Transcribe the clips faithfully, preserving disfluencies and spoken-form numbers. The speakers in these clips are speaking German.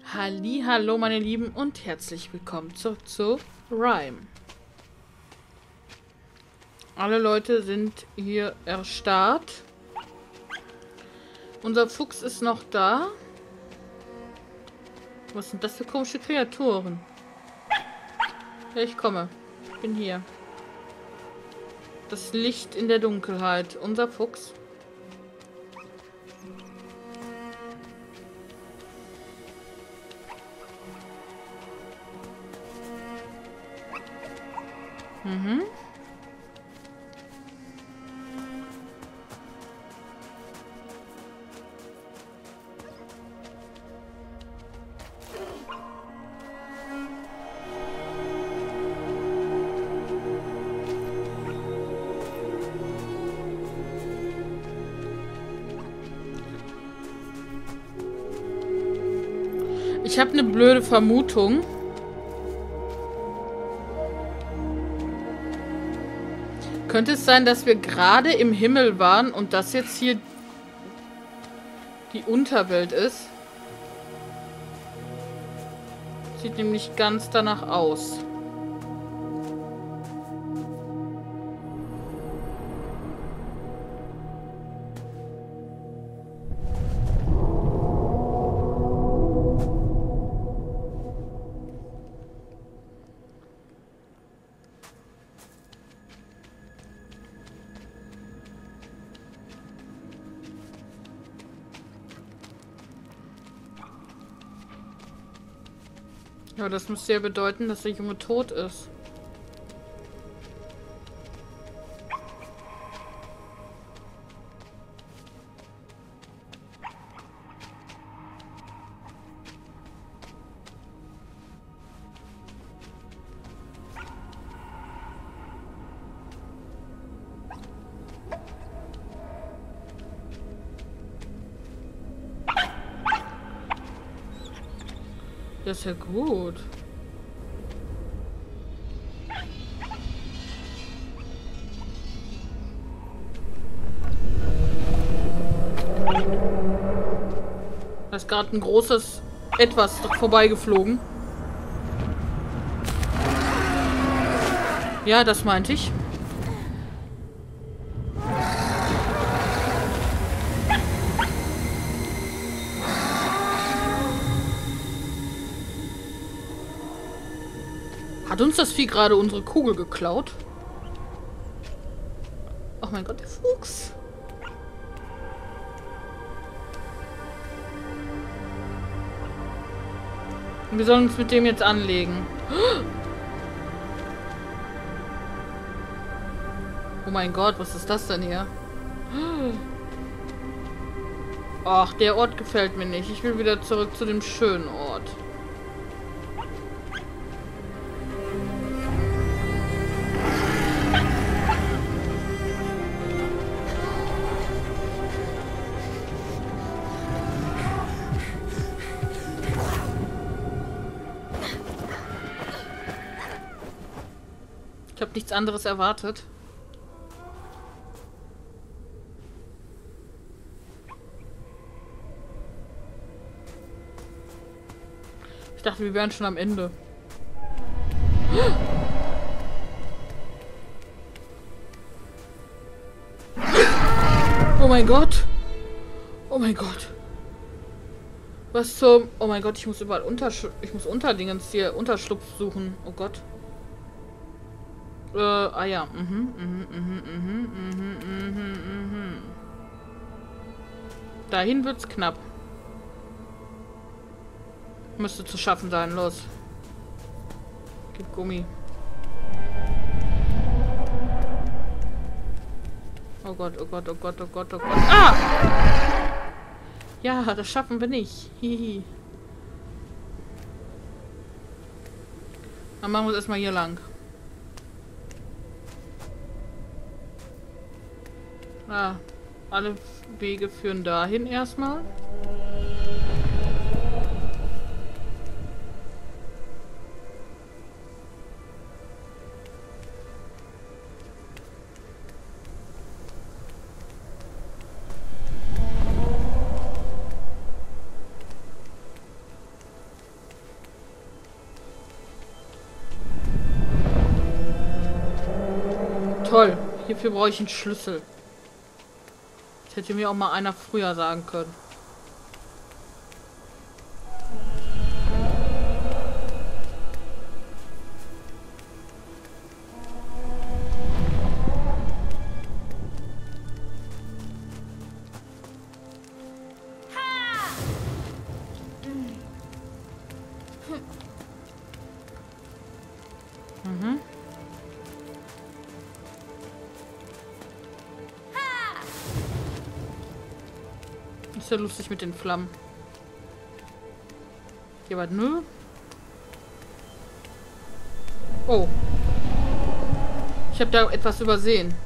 Hallihallo meine Lieben und herzlich willkommen zurück zu Rime. Alle Leute sind hier erstarrt. Unser Fuchs ist noch da. Was sind das für komische Kreaturen? Ja, ich komme. Ich bin hier. Das Licht in der Dunkelheit. Unser Fuchs. Mhm. Ich habe eine blöde Vermutung. Könnte es sein, dass wir gerade im Himmel waren und das jetzt hier die Unterwelt ist? Sieht nämlich ganz danach aus. Ja, das müsste ja bedeuten, dass der Junge tot ist. Das ist ja gut. Da ist gerade ein großes Etwas vorbeigeflogen. Ja, das meinte ich. Hat uns das Vieh gerade unsere Kugel geklaut? Oh mein Gott, der Fuchs. Wir sollen uns mit dem jetzt anlegen. Oh mein Gott, was ist das denn hier? Ach, der Ort gefällt mir nicht. Ich will wieder zurück zu dem schönen Ort. Ich habe nichts anderes erwartet. Ich dachte, wir wären schon am Ende. Oh mein Gott. Oh mein Gott. Was zum... Oh mein Gott, ich muss überall Untersch... Ich muss Unterdingens hier Unterschlupf suchen. Oh Gott. Äh, ah ja. Mhm, mhm, mhm, mhm, mhm, mhm, mhm. Dahin wird's knapp. Müsste zu schaffen sein. Los. Gib Gummi. Oh Gott, oh Gott, oh Gott, oh Gott, oh Gott. Ah! Ja, das schaffen wir nicht. Hihi. Dann machen wir es erstmal hier lang. Ah, alle Wege führen dahin erstmal. Toll. Hierfür brauche ich einen Schlüssel. Das hätte mir auch mal einer früher sagen können. Mhm. Ist ja lustig mit den Flammen. Hier was, nö. Oh. Ich habe da etwas übersehen.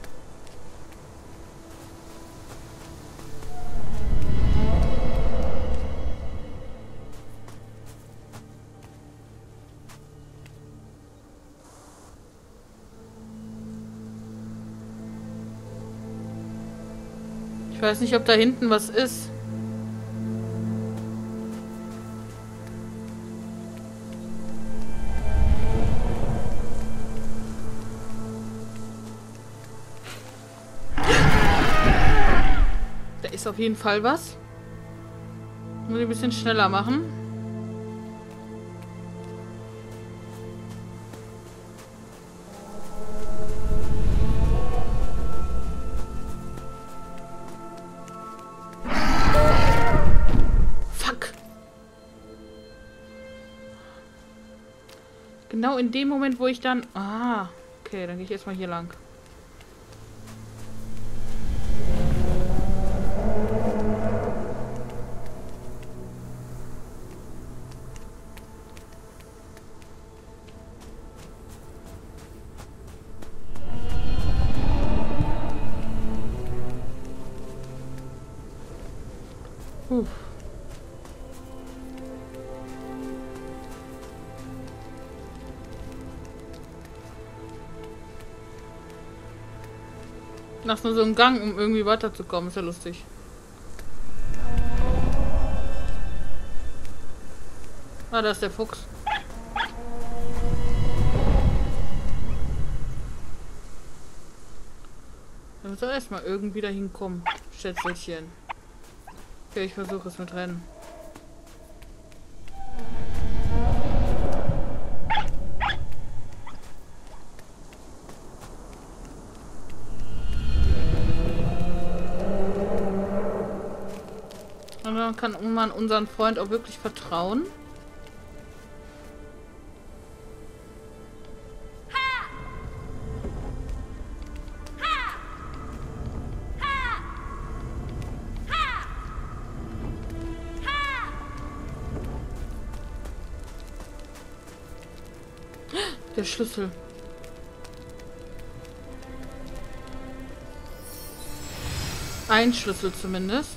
Ich weiß nicht, ob da hinten was ist. Da ist auf jeden Fall was. Muss ich ein bisschen schneller machen. Genau in dem Moment, wo ich dann... Ah, okay, dann gehe ich erstmal hier lang. Puh. Nach nur so einem Gang, um irgendwie weiterzukommen. Ist ja lustig. Ah, da ist der Fuchs. Da muss er erstmal irgendwie dahin kommen. Schätzelchen. Okay, ich versuche es mit Rennen. Und dann kann man unseren Freund auch wirklich vertrauen. Der Schlüssel. Ein Schlüssel zumindest.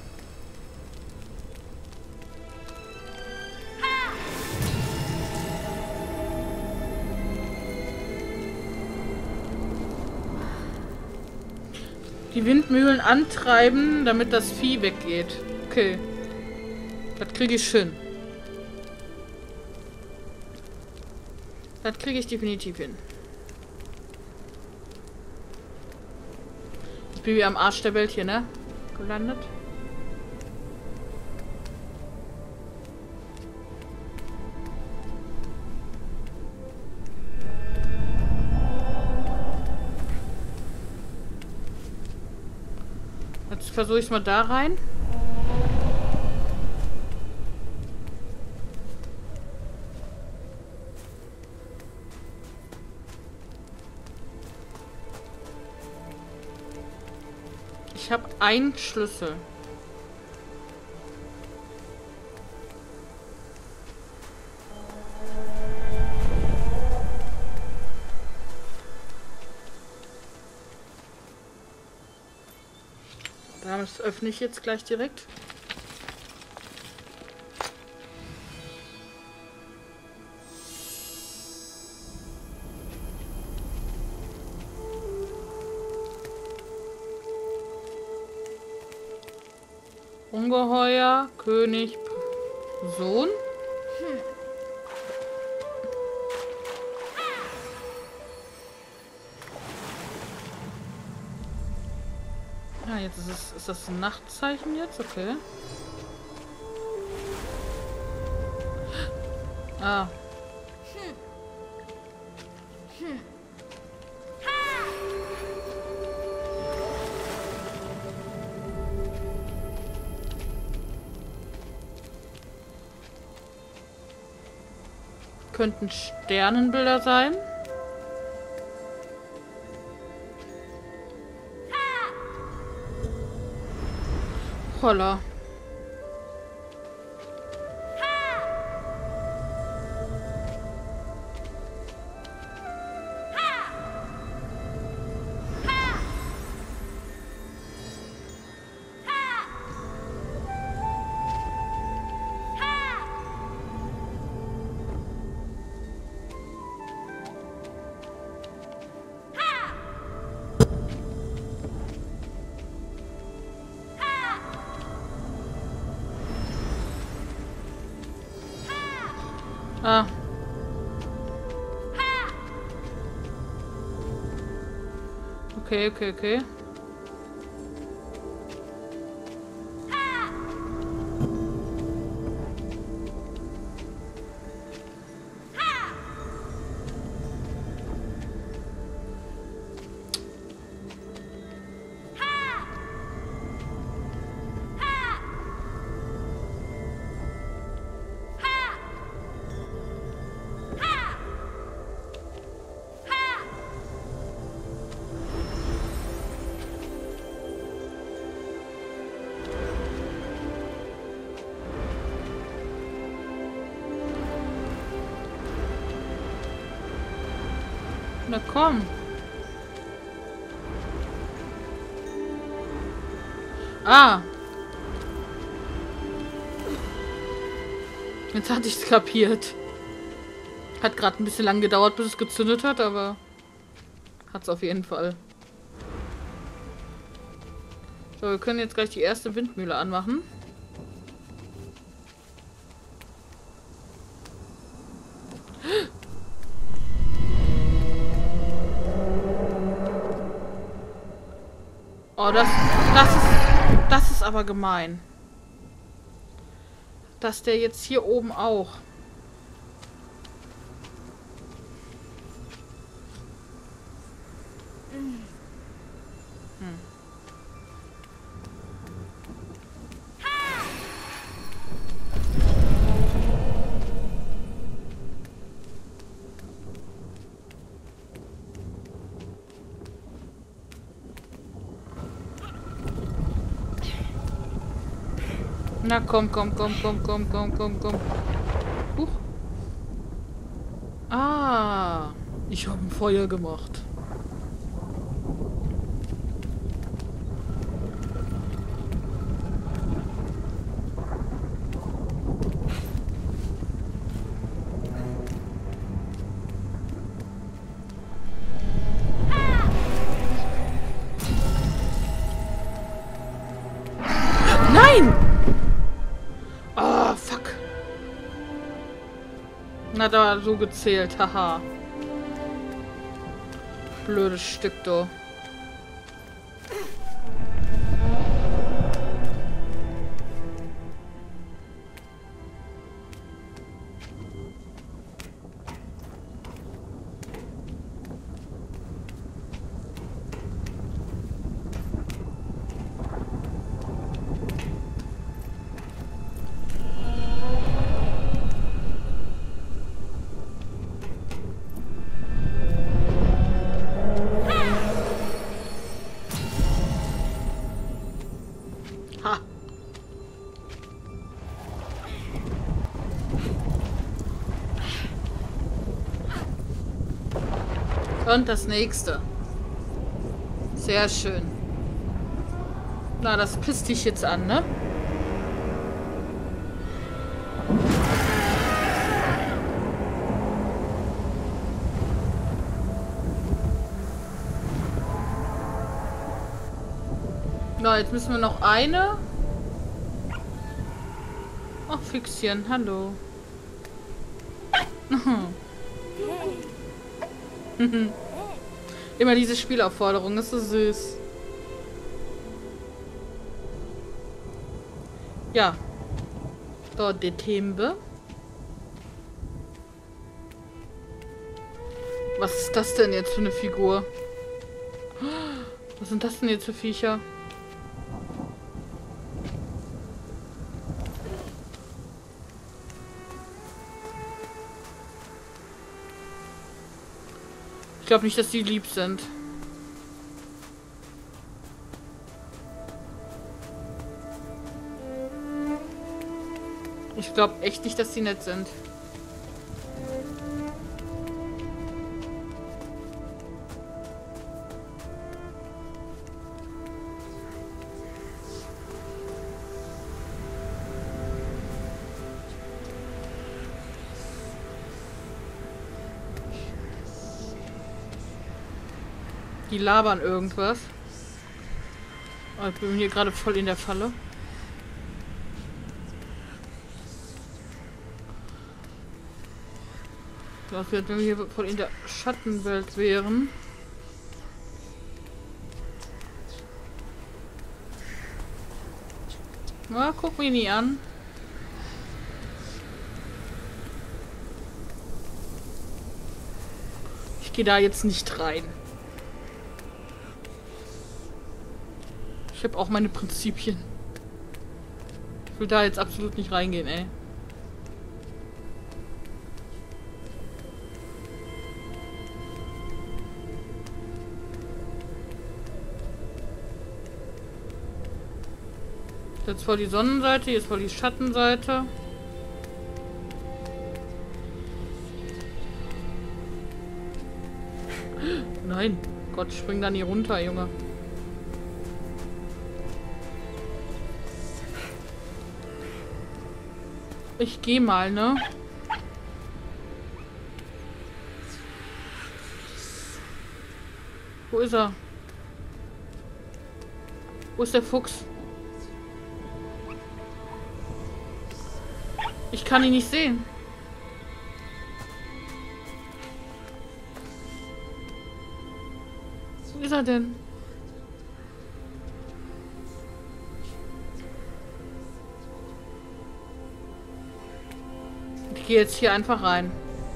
Die Windmühlen antreiben, damit das Vieh weggeht. Okay. Das kriege ich hin. Das kriege ich definitiv hin. Ich bin wie am Arsch der Welt hier, ne? Gelandet. Jetzt versuche ich es mal da rein. Ich habe einen Schlüssel. Das öffne ich jetzt gleich direkt. Ungeheuer, König, Sohn. Hm. jetzt ist es. Ist das ein Nachtzeichen jetzt? Okay. Ah. Könnten Sternenbilder sein. Holla. Ah. Okay, okay, okay. Na komm. Ah. Jetzt hatte ich es kapiert. Hat gerade ein bisschen lang gedauert, bis es gezündet hat, aber hat es auf jeden Fall. So, wir können jetzt gleich die erste Windmühle anmachen. Oh, das, das ist, das ist aber gemein. Dass der jetzt hier oben auch. Hm. Na komm, komm, komm, komm, komm, komm, komm, komm. Huch. Ah, ich habe ein Feuer gemacht. Nein! Oh, fuck. Na, da war so gezählt, haha. Blödes Stück, du. Ha. Und das nächste. Sehr schön. Na, das pisst dich jetzt an, ne? Na, jetzt müssen wir noch eine. Ach, Füchschen, hallo. Immer diese Spielaufforderung, ist so süß. Ja. So, der Thembe. Was ist das denn jetzt für eine Figur? Was sind das denn jetzt für Viecher? Ich glaube nicht, dass die lieb sind. Ich glaube echt nicht, dass die nett sind. Die labern irgendwas. Oh, ich bin hier gerade voll in der Falle. Das wird, wenn wir hier voll in der Schattenwelt wären. Na, guck mich nie an. Ich gehe da jetzt nicht rein. Ich habe auch meine Prinzipien. Ich will da jetzt absolut nicht reingehen, ey. Jetzt voll die Sonnenseite, jetzt voll die Schattenseite. Nein, Gott, spring da nie runter, Junge. Ich geh mal, ne? Wo ist er? Wo ist der Fuchs? Ich kann ihn nicht sehen. Wo ist er denn? Ich gehe jetzt hier einfach rein.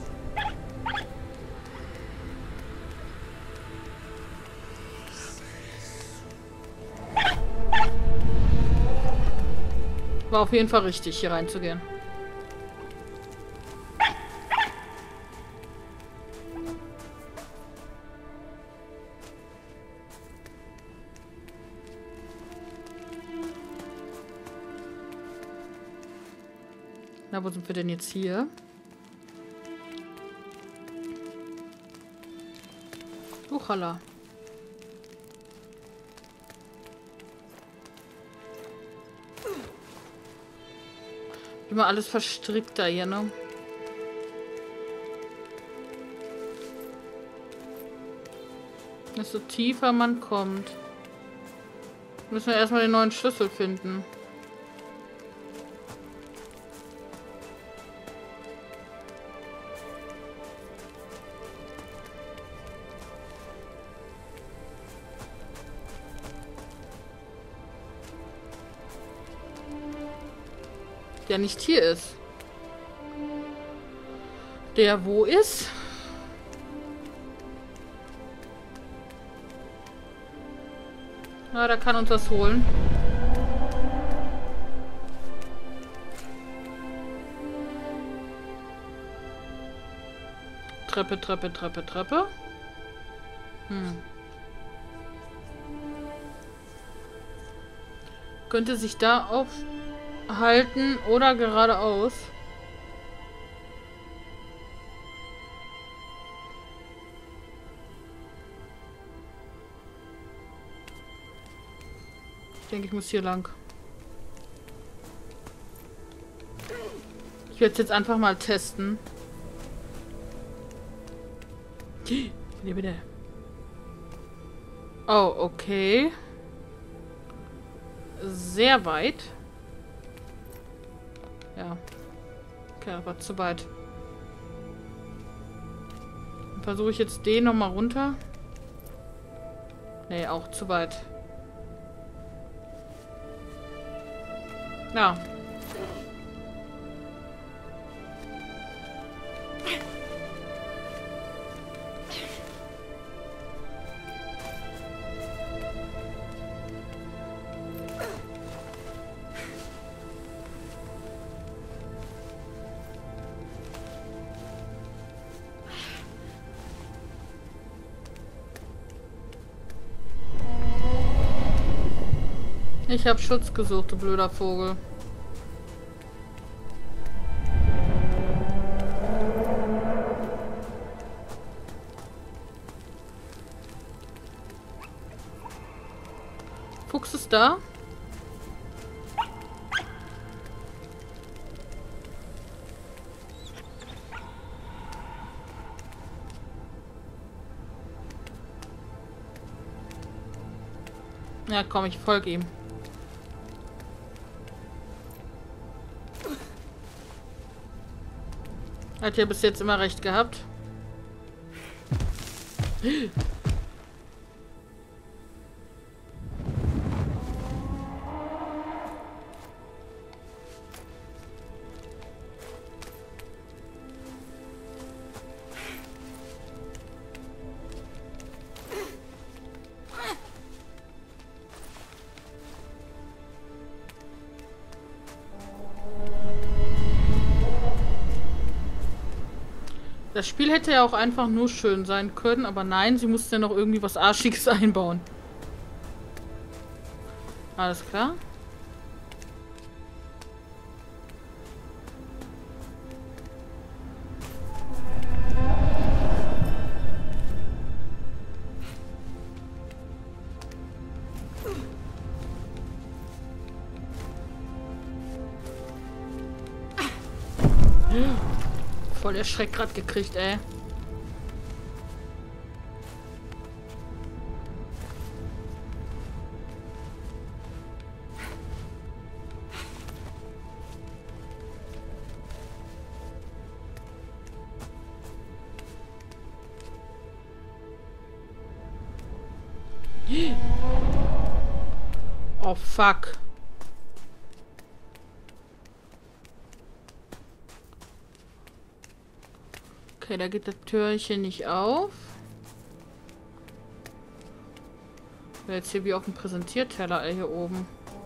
War auf jeden Fall richtig, hier reinzugehen. Na, wo sind wir denn jetzt hier? Uchala. Immer alles verstrickt da hier, ne? Desto tiefer man kommt. Müssen wir erstmal den neuen Schlüssel finden. Der nicht hier ist. Der wo ist? Na, der kann uns das holen. Treppe, Treppe, Treppe, Treppe. Hm. Könnte sich da aufhalten oder geradeaus. Ich denke, ich muss hier lang. Ich werde es jetzt einfach mal testen. Nee, bitte. Oh, okay. Sehr weit. Ja. Okay, aber zu weit. Dann versuche ich jetzt den nochmal runter. Nee, auch zu weit. Ja. Ich habe Schutz gesucht, du blöder Vogel. Fuchs ist da? Ja, komm, ich folge ihm. Hat ja bis jetzt immer recht gehabt. Das Spiel hätte ja auch einfach nur schön sein können, aber nein, sie musste ja noch irgendwie was Arschiges einbauen. Alles klar. Voll der Schreck gerade gekriegt, ey. Oh, fuck. Okay, da geht das Türchen nicht auf. Jetzt hier wie auf dem Präsentierteller, ey, hier oben.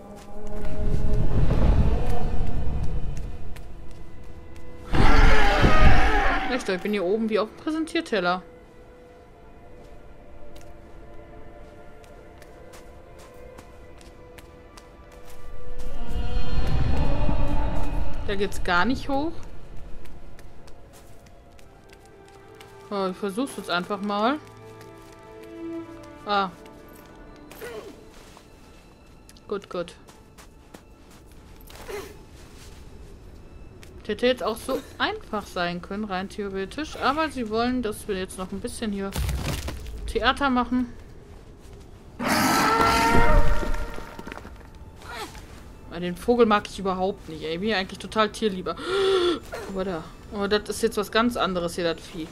Echt, ich bin hier oben wie auf dem Präsentierteller. Da geht's gar nicht hoch. Oh, ich versuch's jetzt einfach mal. Ah. Gut, gut. Das hätte jetzt auch so einfach sein können, rein theoretisch. Aber sie wollen, dass wir jetzt noch ein bisschen hier Theater machen. Den Vogel mag ich überhaupt nicht, ey. Ich bin ja eigentlich total tierlieber. Aber da. Aber das ist jetzt was ganz anderes hier, das Vieh.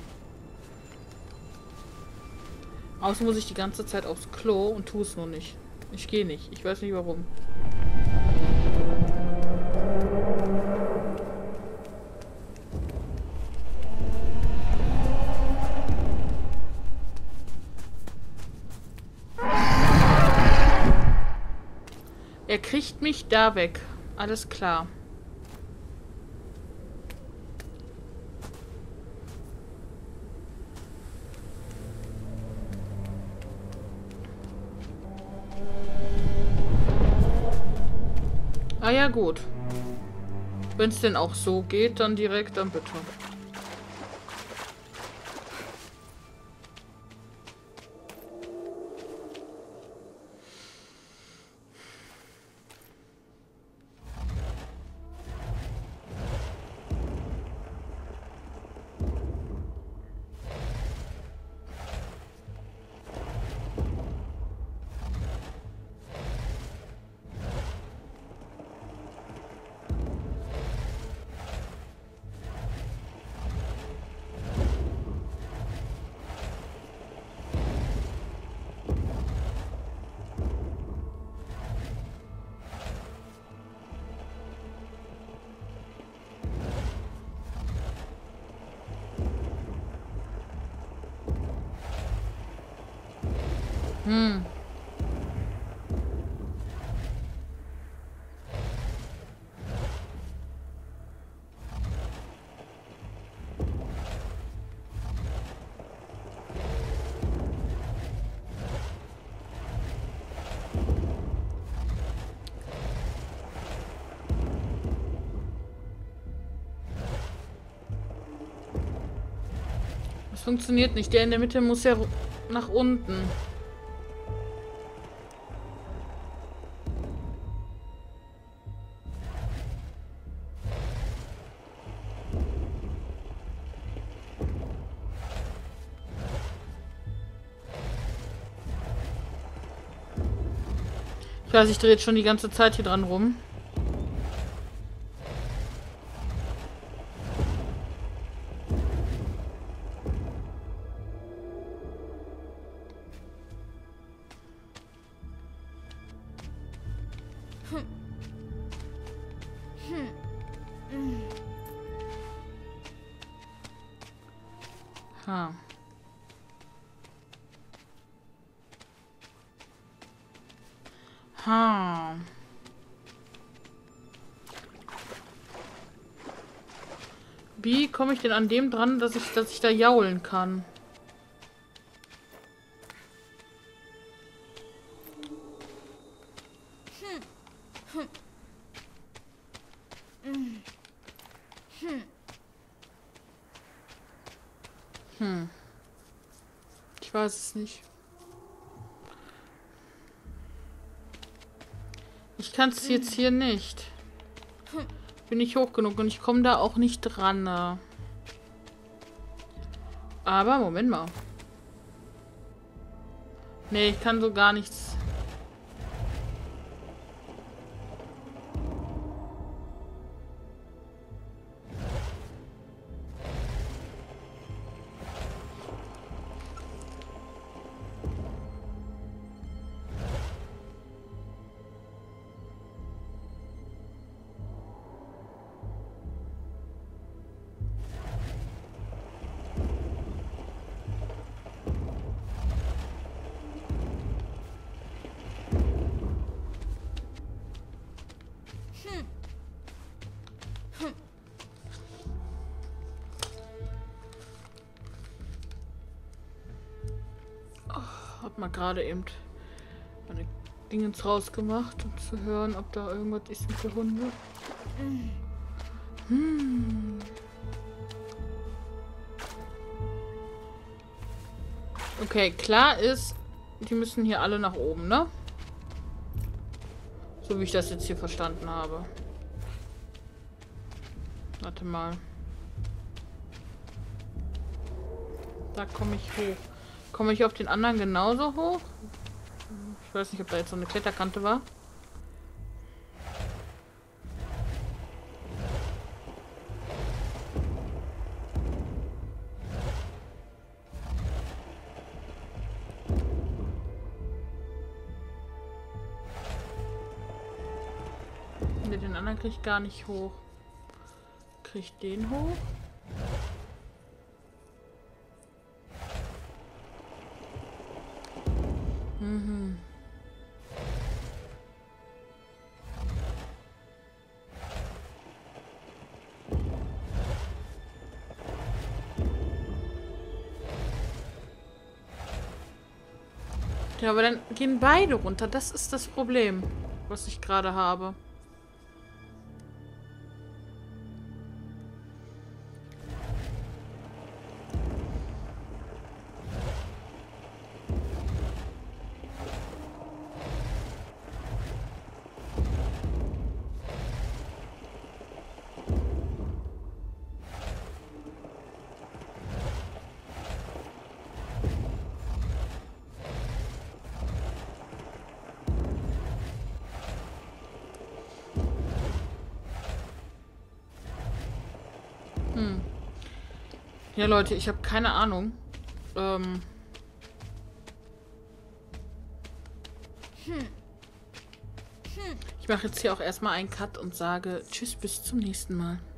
Außerdem muss ich die ganze Zeit aufs Klo und tue es nur nicht. Ich gehe nicht. Ich weiß nicht warum. Er kriegt mich da weg. Alles klar. Ah ja, gut. Wenn es denn auch so geht, dann direkt, dann bitte. Hm. Das funktioniert nicht. Der in der Mitte muss ja nach unten. Ich weiß, ich drehe jetzt schon die ganze Zeit hier dran rum. Ha. Ha. Wie komme ich denn an dem dran, dass ich, dass ich da jaulen kann? Hm. Ich weiß es nicht. Ich kann es jetzt hier nicht. Bin nicht hoch genug und ich komme da auch nicht dran. Aber, Moment mal. Nee, ich kann so gar nichts. Hab mal gerade eben meine Dingens rausgemacht, um zu hören, ob da irgendwas ist mit der Hunde. Hm. Okay, klar ist, die müssen hier alle nach oben, ne? So wie ich das jetzt hier verstanden habe. Warte mal. Da komme ich hoch. Komme ich auf den anderen genauso hoch? Ich weiß nicht, ob da jetzt so eine Kletterkante war. Den anderen kriege ich gar nicht hoch. Kriege ich den hoch? Mhm. Ja, aber dann gehen beide runter. Das ist das Problem, was ich gerade habe. Hm. Ja, Leute, ich habe keine Ahnung. Ähm. Ich mache jetzt hier auch erstmal einen Cut und sage Tschüss, bis zum nächsten Mal.